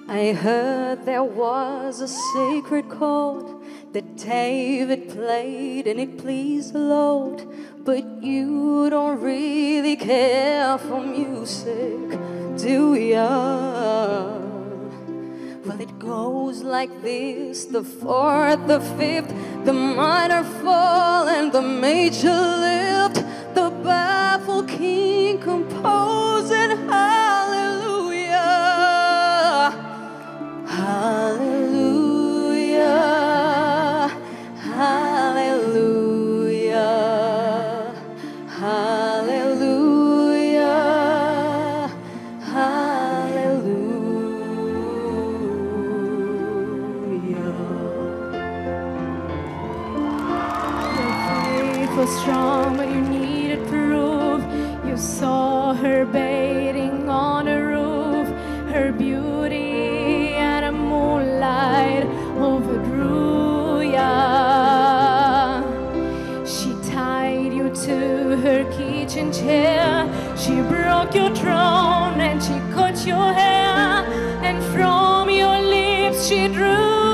I heard there was a sacred chord that David played and it pleased the Lord. But you don't really care for music, do ya? Well, it goes like this: the fourth, the fifth, the minor fall and the major lift. The baffled king composing hallelujah, hallelujah, hallelujah, hallelujah, hallelujah. Your faith was strong, but you needed proof. You saw her bathing on a roof. Her beauty and a moonlight overdrew ya. She tied you to her kitchen chair. She broke your throne and she cut your hair. And from your lips she drew